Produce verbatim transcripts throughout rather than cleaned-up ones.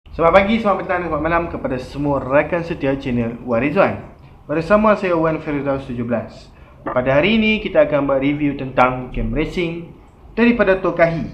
Selamat pagi, selamat petang, selamat malam kepada semua rakan setia channel Wan Rizwan. Bersama saya Wan Firdaus tujuh belas. Pada hari ini kita akan buat review tentang game racing daripada Tokahi.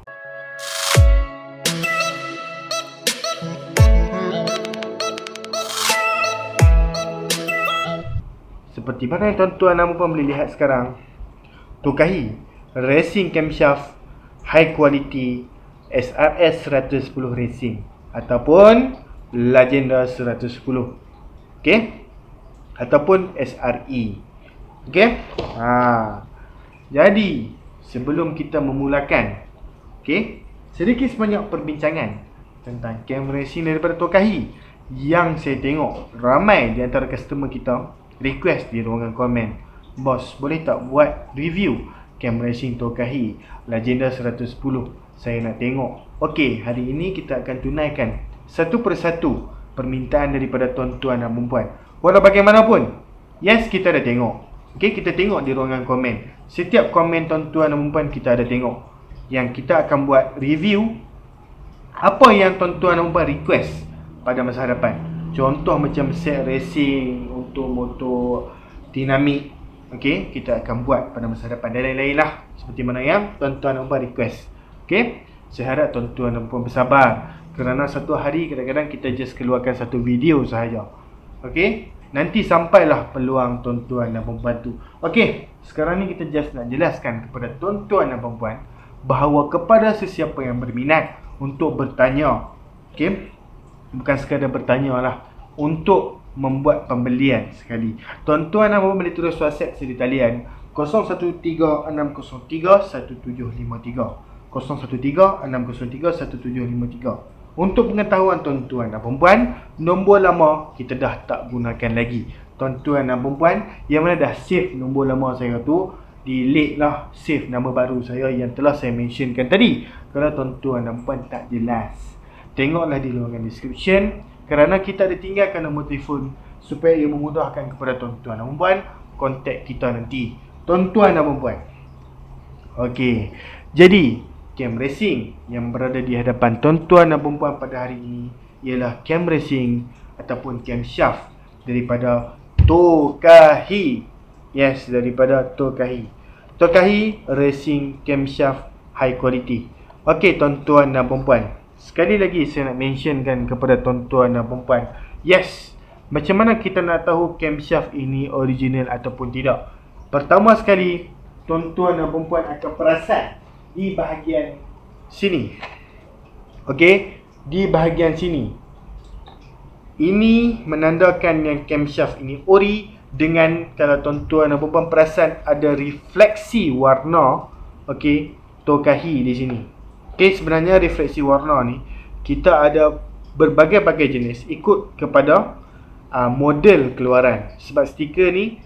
Seperti mana yang tuan-tuan dan puan boleh lihat sekarang, Tokahi Racing Camshaft High Quality S R S seratus sepuluh Racing ataupun Legenda seratus sepuluh, okey, ataupun S R E, okey. Ha, jadi sebelum kita memulakan, okey, sedikit sebanyak perbincangan tentang game racing daripada Tokahi yang saya tengok ramai di antara customer kita request di ruangan komen, bos boleh tak buat review game racing Tokahi Legenda seratus sepuluh, saya nak tengok. Okey, hari ini kita akan tunaikan satu persatu permintaan daripada tuan-tuan dan perempuan. Walau bagaimanapun, yes, kita dah tengok. Okey, kita tengok di ruangan komen. Setiap komen tuan-tuan dan perempuan kita ada tengok. Yang kita akan buat review apa yang tuan-tuan dan perempuan request pada masa hadapan. Contoh macam set racing untuk motor dinamik, okey, kita akan buat pada masa hadapan dan lain-lain lah, seperti mana yang tuan-tuan dan perempuan request. Okey, saya harap tuan-tuan dan perempuan bersabar, kerana satu hari kadang-kadang kita just keluarkan satu video sahaja. Okey, nanti sampailah peluang tuan-tuan dan perempuan tu. Okey, sekarang ni kita just nak jelaskan kepada tuan-tuan dan perempuan bahawa kepada sesiapa yang berminat untuk bertanya, okey, bukan sekadar bertanya lah, untuk membuat pembelian sekali, tuan-tuan dan perempuan boleh terus WhatsApp saya di talian kosong satu tiga enam kosong tiga satu tujuh lima tiga, kosong satu tiga enam kosong tiga satu tujuh lima tiga. Untuk pengetahuan tuan-tuan dan perempuan, nombor lama kita dah tak gunakan lagi. Tuan-tuan dan perempuan yang mana dah save nombor lama saya tu, delete lah, save nama baru saya yang telah saya mentionkan tadi. Kalau tuan-tuan dan perempuan tak jelas, tengoklah di ruangan description, kerana kita ada tinggalkan nombor telefon supaya ia memudahkan kepada tuan-tuan dan perempuan kontak kita nanti, tuan-tuan dan perempuan. Okey, jadi game racing yang berada di hadapan tuan-tuan dan perempuan pada hari ini ialah game racing ataupun camshaft daripada Tokahi. Yes, daripada Tokahi. Tokahi Racing Camshaft High Quality. Okey tuan-tuan dan perempuan, sekali lagi saya nak mentionkan kepada tuan-tuan dan perempuan, yes, macam mana kita nak tahu camshaft ini original ataupun tidak? Pertama sekali, tuan-tuan dan perempuan akan perasan di bahagian sini. Okey, di bahagian sini, ini menandakan yang camshaft ini ori, dengan kalau tuan-tuan dan perempuan perasan ada refleksi warna, okey, Tokahi di sini. Okey, sebenarnya refleksi warna ni kita ada berbagai-bagai jenis ikut kepada uh, model keluaran. Sebab stiker ni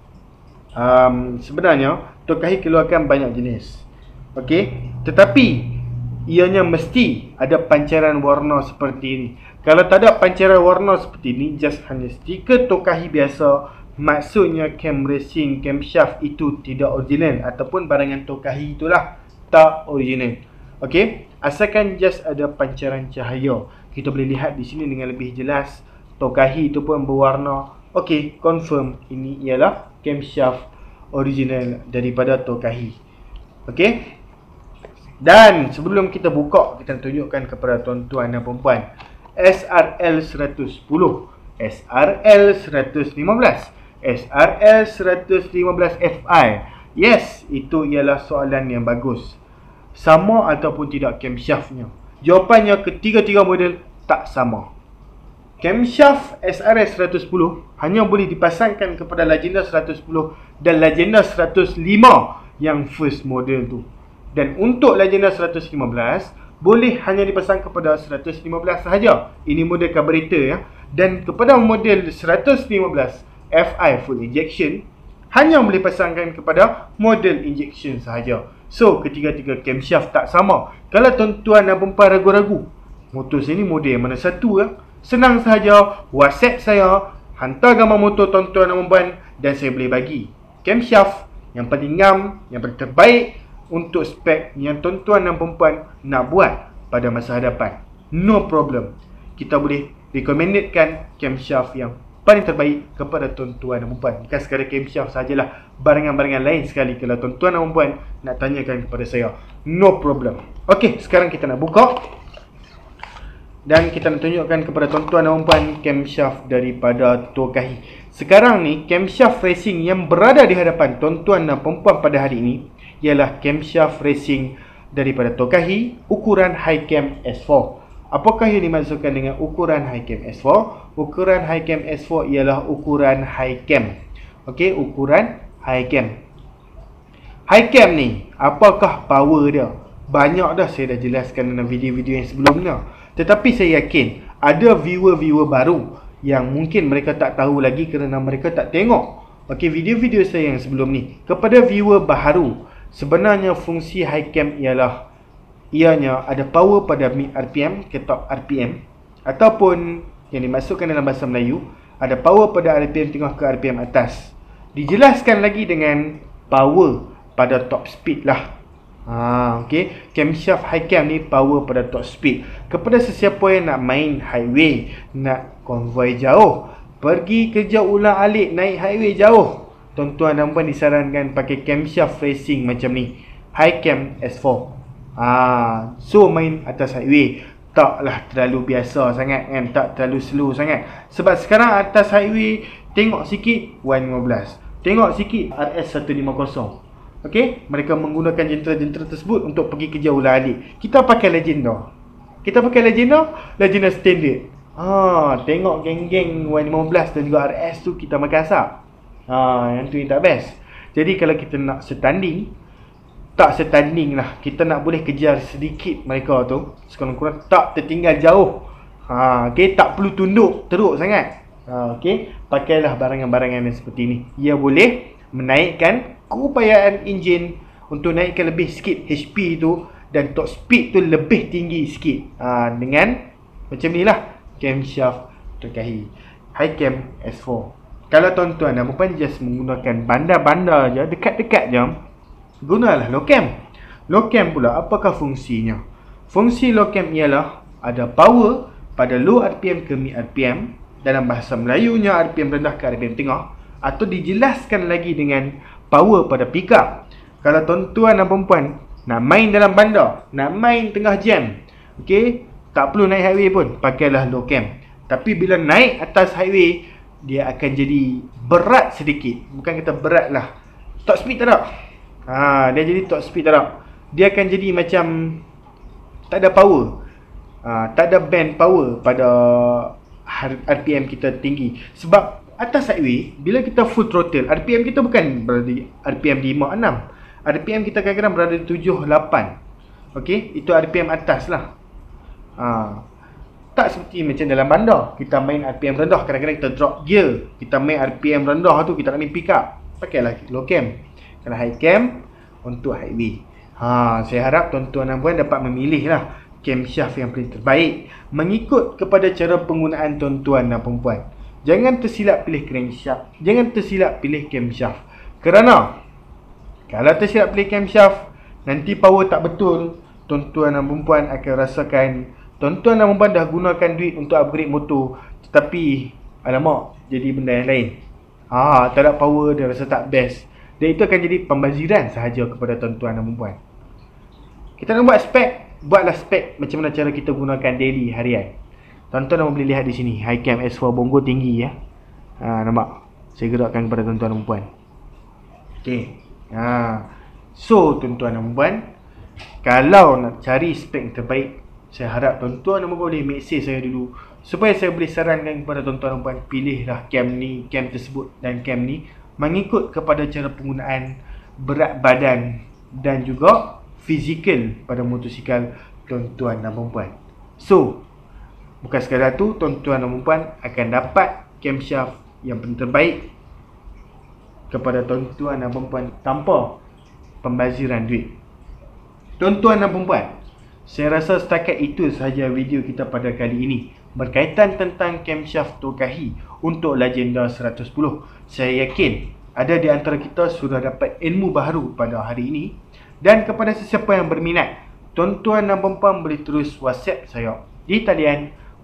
um, sebenarnya Tokahi keluarkan banyak jenis. Okey, tetapi ianya mesti ada pancaran warna seperti ini. Kalau tak ada pancaran warna seperti ini, just hanya stiker Tokahi biasa, maksudnya cam racing camshaft itu tidak original, ataupun barangan Tokahi itulah tak original. Okey, asalkan just ada pancaran cahaya, kita boleh lihat di sini dengan lebih jelas Tokahi itu pun berwarna. Okey, confirm ini ialah camshaft original daripada Tokahi. Okey, dan sebelum kita buka, kita tunjukkan kepada tuan-tuan dan perempuan S R L seratus sepuluh, S R L seratus lima belas, S R L seratus lima belas F I. Yes, itu ialah soalan yang bagus. Sama ataupun tidak camshaftnya? Jawapannya ketiga-tiga model tak sama. Camshaft S R S seratus sepuluh hanya boleh dipasangkan kepada Legenda seratus sepuluh dan Legenda seratus lima yang first model tu. Dan untuk Legenda seratus lima belas boleh hanya dipasang kepada seratus lima belas sahaja. Ini model carburetor ya. Dan kepada model seratus lima belas F I full injection hanya boleh pasangkan kepada model injection sahaja. So ketiga-tiga camshaft tak sama. Kalau tuan-tuan dan perempuan ragu-ragu motor saya ni model yang mana satu ya, senang sahaja WhatsApp saya, hantar gambar motor tuan-tuan dan perempuan dan saya boleh bagi camshaft yang paling ngam, yang paling terbaik untuk spek yang tuan-tuan dan perempuan nak buat pada masa hadapan. No problem. kita boleh recommendedkan camshaft yang paling terbaik kepada tuan-tuan dan puan. Bukan sekadar camshaft sajalah, barangan-barangan lain sekali kalau tuan-tuan dan puan nak tanyakan kepada saya, no problem. Okey, sekarang kita nak buka dan kita nak tunjukkan kepada tuan-tuan dan puan camshaft daripada Tokahi. Sekarang ni camshaft racing yang berada di hadapan tuan-tuan dan puan pada hari ini ialah camshaft racing daripada Tokahi ukuran Hi-Cam S four. Apakah yang dimaksudkan dengan ukuran Hi-Cam S four? Ukuran Hi-Cam S four ialah ukuran Hi-Cam. Okey, ukuran Hi-Cam. Hi-Cam ni, apakah power dia? Banyak dah saya dah jelaskan dalam video-video yang sebelumnya. Tetapi saya yakin ada viewer-viewer baru yang mungkin mereka tak tahu lagi kerana mereka tak tengok okey video-video saya yang sebelum ni. Kepada viewer baharu, sebenarnya fungsi Hi-Cam ialah ianya ada power pada mid R P M ke top R P M, ataupun yang dimasukkan dalam bahasa Melayu ada power pada R P M tengah ke R P M atas. Dijelaskan lagi dengan power pada top speed lah. Ha, okey, camshaft Hi-Cam ni power pada top speed. Kepada sesiapa yang nak main highway, nak konvoi jauh, pergi kerja ulang-alik naik highway jauh, tuan-tuan dan puan disarankan pakai camshaft racing macam ni, Hi-Cam S four. Ah, so main atas highway taklah terlalu biasa sangat kan, tak terlalu slow sangat. Sebab sekarang atas highway tengok sikit one lima belas, tengok sikit R S seratus lima puluh. Okey, mereka menggunakan jentera-jentera tersebut untuk pergi kerja ulang-alik. Kita pakai Legenda. Kita pakai Legenda, Legenda standard. Ha, tengok geng-geng one lima belas dan juga R S tu kita makan asap. Ha, yang tu yang tak best. Jadi kalau kita nak setanding, tak setanding lah, kita nak boleh kejar sedikit mereka tu, sekurang-kurang tak tertinggal jauh. Ha, okey, tak perlu tunduk teruk sangat. Ha, okey, pakailah barangan-barangan yang seperti ni. Ia boleh menaikkan keupayaan enjin untuk naikkan lebih sikit H P tu, dan top speed tu lebih tinggi sikit. Ha, dengan macam ni lah camshaft Tokahi Hi-Cam S four. Kalau tuan-tuan dan puan just menggunakan bandar-bandar je, dekat-dekat je, gunalah low cam. Low cam pula, apakah fungsinya? Fungsi low cam ialah ada power pada low R P M ke mid R P M, dalam bahasa Melayunya R P M rendah ke R P M tengah, atau dijelaskan lagi dengan power pada pickup. Kalau tuan-tuan dan perempuan nak main dalam bandar, nak main tengah jam, okey, tak perlu naik highway pun, pakailah low cam. Tapi bila naik atas highway, dia akan jadi berat sedikit. Bukan kata berat lah, top speed tak ada. Ha, dia jadi top speed tak ada. Dia akan jadi macam tak ada power. Ha, tak ada band power pada R P M kita tinggi. Sebab atas highway, bila kita full throttle, R P M kita bukan berada di R P M lima enam. R P M kita kadang-kadang berada di tujuh lapan. Okey, itu R P M atas lah. Ha, tak seperti macam dalam bandar, kita main R P M rendah, kadang-kadang kita drop gear. Kita main R P M rendah tu, kita nak main pick up, pakailah low cam. Kalau Hi-Cam untuk highway. Ha, saya harap tuan-tuan dan puan dapat memilih lah camshaft yang paling terbaik mengikut kepada cara penggunaan tuan-tuan dan perempuan. Jangan tersilap pilih crankshaft, jangan tersilap pilih camshaft. Kerana kalau tersilap pilih camshaft, nanti power tak betul, tuan-tuan dan perempuan akan rasakan tuan-tuan dan perempuan dah gunakan duit untuk upgrade motor, tetapi alamak, jadi benda yang lain. Ha, tak ada power, dia rasa tak best. Dan itu akan jadi pembaziran sahaja kepada tuan-tuan dan perempuan. Kita nak buat spek, buatlah spek macam mana cara kita gunakan daily, harian. Tuan-tuan boleh lihat di sini, Hi-Cam S four bongo tinggi ya. Ha, nampak? Saya gerakkan kepada tuan-tuan dan perempuan. Okey. Ha. So, tuan-tuan dan perempuan, kalau nak cari spek yang terbaik, saya harap tuan-tuan dan perempuan boleh message saya dulu, supaya saya boleh sarankan kepada tuan-tuan dan perempuan, pilihlah cam ni, cam tersebut dan cam ni mengikut kepada cara penggunaan, berat badan dan juga fizikal pada motosikal tuan-tuan dan perempuan. So, bukan sekadar tu, tuan-tuan dan perempuan akan dapat camshaft yang paling terbaik kepada tuan-tuan dan perempuan tanpa pembaziran duit. Tuan-tuan dan perempuan, saya rasa setakat itu sahaja video kita pada kali ini berkaitan tentang camshaft Tokahi untuk Legenda seratus sepuluh. Saya yakin ada di antara kita sudah dapat ilmu baru pada hari ini. Dan kepada sesiapa yang berminat, tuan-tuan dan perempuan boleh terus WhatsApp saya di talian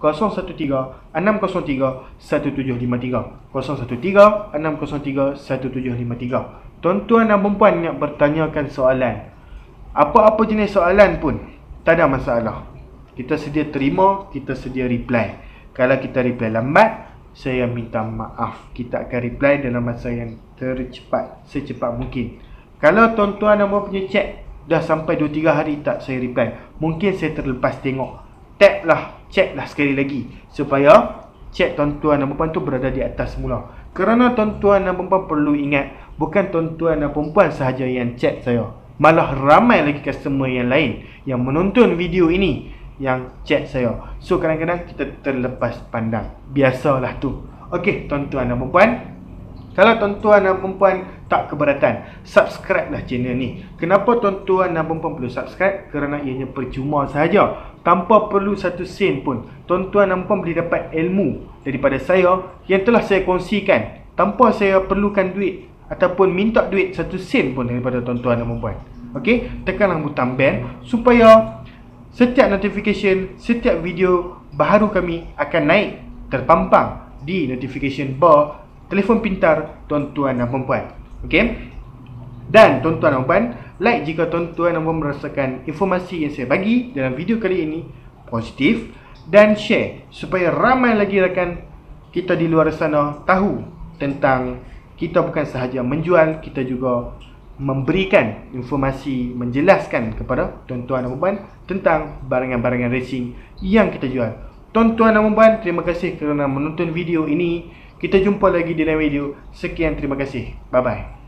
kosong satu tiga enam kosong tiga satu tujuh lima tiga kosong satu tiga enam kosong tiga satu tujuh lima tiga. Tuan-tuan dan puan yang bertanyakan soalan, apa-apa jenis soalan pun, tak ada masalah. Kita sedia terima, kita sedia reply. Kalau kita reply lambat, saya minta maaf. Kita akan reply dalam masa yang tercepat, secepat mungkin. Kalau tuan-tuan dan puan punya chat dah sampai dua tiga hari tak saya reply, mungkin saya terlepas tengok. Tag lah, check lah sekali lagi, supaya chat tuan-tuan dan puan tu berada di atas semula. Kerana tuan-tuan dan puan perlu ingat, bukan tuan-tuan dan puan sahaja yang chat saya, malah ramai lagi customer yang lain yang menonton video ini yang chat saya. So kadang-kadang kita terlepas pandang. Biasalah tu. Okey, tuan-tuan dan puan, kalau tuan-tuan dan puan tak keberatan, subscribe lah channel ni. Kenapa tuan-tuan dan puan perlu subscribe? Kerana ianya percuma sahaja, tanpa perlu satu sen pun. Tuan-tuan dan puan boleh dapat ilmu daripada saya yang telah saya kongsikan, tanpa saya perlukan duit ataupun minta duit satu sen pun daripada tuan-tuan dan puan. Okey, tekanlah butang bell supaya setiap notification, setiap video baharu kami akan naik terpampang di notification bar telefon pintar tuan-tuan dan puan. Okey? Dan tuan-tuan dan puan, like jika tuan-tuan dan puan merasakan informasi yang saya bagi dalam video kali ini positif, dan share supaya ramai lagi rakan kita di luar sana tahu tentang kita bukan sahaja menjual, kita juga memberikan informasi, menjelaskan kepada tuan-tuan dan puan tentang barangan-barangan racing yang kita jual. Tuan-tuan dan puan, terima kasih kerana menonton video ini. Kita jumpa lagi di dalam video. Sekian, terima kasih. Bye bye.